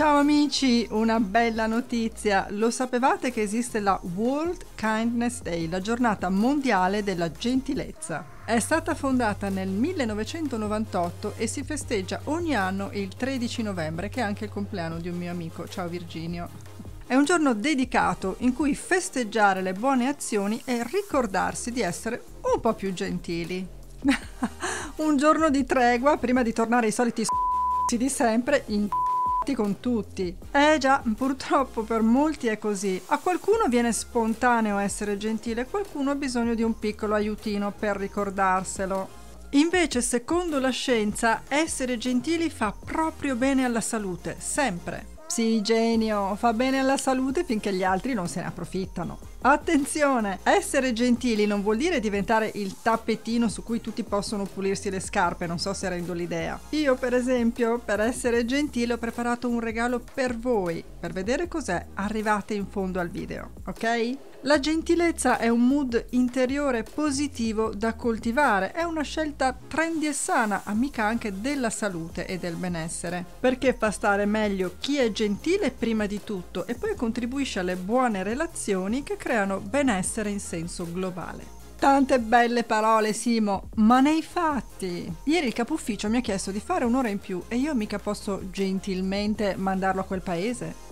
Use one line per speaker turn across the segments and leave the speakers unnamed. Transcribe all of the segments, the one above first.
Ciao amici, una bella notizia! Lo sapevate che esiste la World Kindness Day, la giornata mondiale della gentilezza? È stata fondata nel 1998 e si festeggia ogni anno il 13 novembre, che è anche il compleanno di un mio amico. Ciao Virginio! È un giorno dedicato in cui festeggiare le buone azioni e ricordarsi di essere un po' più gentili. Un giorno di tregua prima di tornare ai soliti di sempre con tutti. Già, purtroppo per molti è così. A qualcuno viene spontaneo essere gentile, qualcuno ha bisogno di un piccolo aiutino per ricordarselo. Invece, secondo la scienza, essere gentili fa proprio bene alla salute, sempre. Sì, genio, fa bene alla salute finché gli altri non se ne approfittano. Attenzione! Essere gentili non vuol dire diventare il tappetino su cui tutti possono pulirsi le scarpe, non so se rendo l'idea. Io, per esempio, per essere gentile ho preparato un regalo per voi. Per vedere cos'è, arrivate in fondo al video, ok? La gentilezza è un mood interiore positivo da coltivare, è una scelta trendy e sana, amica anche della salute e del benessere, perché fa stare meglio chi è gentile prima di tutto e poi contribuisce alle buone relazioni che creano benessere in senso globale. Tante belle parole, Simo, ma nei fatti? Ieri il capo ufficio mi ha chiesto di fare un'ora in più e io mica posso gentilmente mandarlo a quel paese?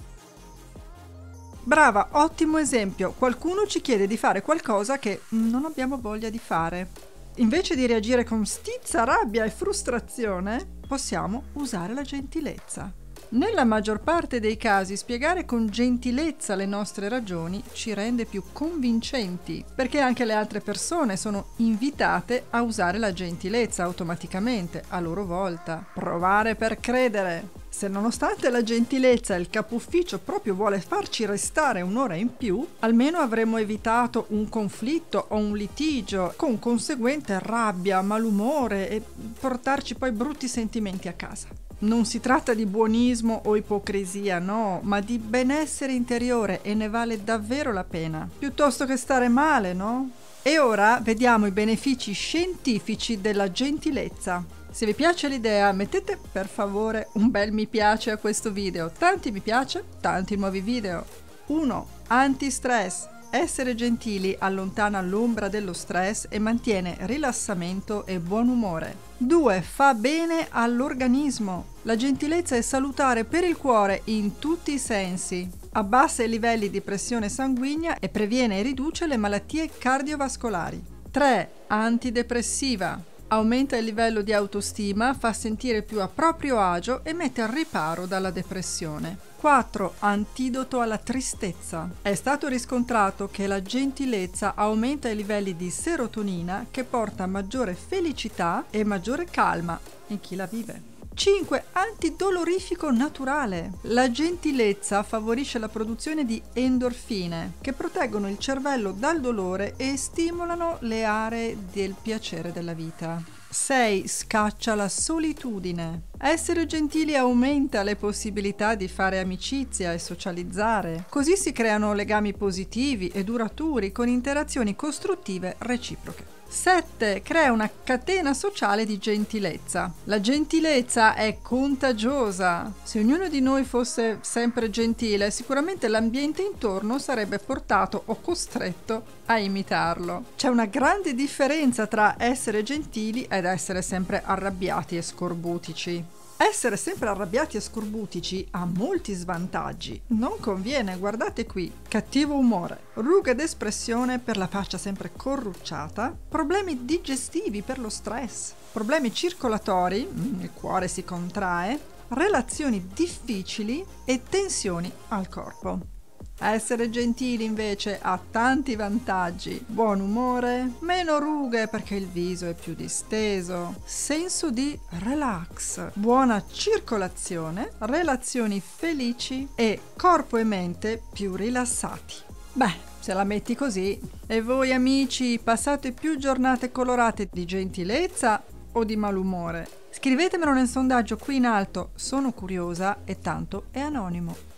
Brava, ottimo esempio. Qualcuno ci chiede di fare qualcosa che non abbiamo voglia di fare. Invece di reagire con stizza, rabbia e frustrazione, possiamo usare la gentilezza. Nella maggior parte dei casi spiegare con gentilezza le nostre ragioni ci rende più convincenti, perché anche le altre persone sono invitate a usare la gentilezza automaticamente, a loro volta. Provare per credere. Se nonostante la gentilezza il capo ufficio proprio vuole farci restare un'ora in più, almeno avremo evitato un conflitto o un litigio con conseguente rabbia, malumore e portarci poi brutti sentimenti a casa. Non si tratta di buonismo o ipocrisia, no, ma di benessere interiore e ne vale davvero la pena, piuttosto che stare male, no? E ora vediamo i benefici scientifici della gentilezza. Se vi piace l'idea, mettete per favore un bel mi piace a questo video. Tanti mi piace, tanti nuovi video. 1. Anti-stress. Essere gentili allontana l'ombra dello stress e mantiene rilassamento e buon umore. 2. Fa bene all'organismo. La gentilezza è salutare per il cuore in tutti i sensi. Abbassa i livelli di pressione sanguigna e previene e riduce le malattie cardiovascolari. 3. Antidepressiva. Aumenta il livello di autostima, fa sentire più a proprio agio e mette al riparo dalla depressione. 4. Antidoto alla tristezza. È stato riscontrato che la gentilezza aumenta i livelli di serotonina che porta a maggiore felicità e maggiore calma in chi la vive. 5. Antidolorifico naturale. La gentilezza favorisce la produzione di endorfine che proteggono il cervello dal dolore e stimolano le aree del piacere della vita. 6. Scaccia la solitudine. Essere gentili aumenta le possibilità di fare amicizia e socializzare. Così si creano legami positivi e duraturi con interazioni costruttive reciproche. 7. Crea una catena sociale di gentilezza. La gentilezza è contagiosa. Se ognuno di noi fosse sempre gentile, sicuramente l'ambiente intorno sarebbe portato o costretto a imitarlo. C'è una grande differenza tra essere gentili ed essere sempre arrabbiati e scorbutici. Essere sempre arrabbiati e scorbutici ha molti svantaggi. Non conviene, guardate qui. Cattivo umore, ruga d'espressione per la faccia sempre corrucciata, problemi digestivi per lo stress, problemi circolatori, il cuore si contrae, relazioni difficili e tensioni al corpo. Essere gentili invece ha tanti vantaggi: buon umore, meno rughe perché il viso è più disteso, senso di relax, buona circolazione, relazioni felici e corpo e mente più rilassati. Beh, se la metti così. E voi amici, passate più giornate colorate di gentilezza o di malumore? Scrivetemelo nel sondaggio qui in alto, sono curiosa e tanto è anonimo.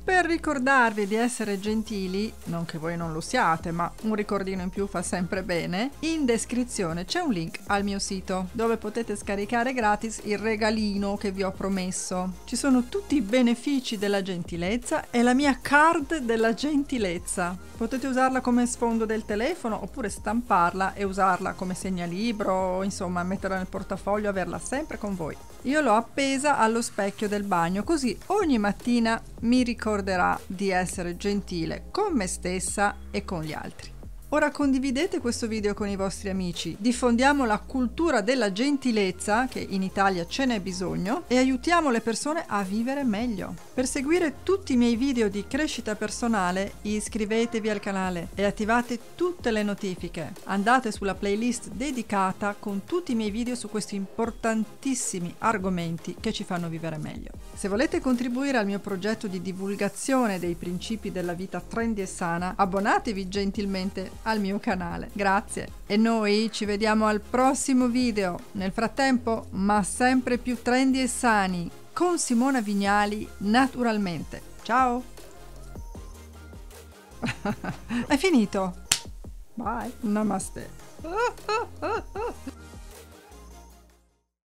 Per ricordarvi di essere gentili, non che voi non lo siate, ma un ricordino in più fa sempre bene, in descrizione c'è un link al mio sito dove potete scaricare gratis il regalino che vi ho promesso. Ci sono tutti i benefici della gentilezza e la mia card della gentilezza. Potete usarla come sfondo del telefono oppure stamparla e usarla come segnalibro, insomma metterla nel portafoglio e averla sempre con voi. Io l'ho appesa allo specchio del bagno, così ogni mattina mi ricorderà di essere gentile con me stessa e con gli altri. Ora condividete questo video con i vostri amici, diffondiamo la cultura della gentilezza, che in Italia ce n'è bisogno, e aiutiamo le persone a vivere meglio. Per seguire tutti i miei video di crescita personale, iscrivetevi al canale e attivate tutte le notifiche. Andate sulla playlist dedicata con tutti i miei video su questi importantissimi argomenti che ci fanno vivere meglio. Se volete contribuire al mio progetto di divulgazione dei principi della vita trendy e sana, abbonatevi gentilmente al mio canale. Grazie e noi ci vediamo al prossimo video. Nel frattempo, ma sempre più trendy e sani, con Simona Vignali naturalmente. Ciao! È finito! Bye! Namaste!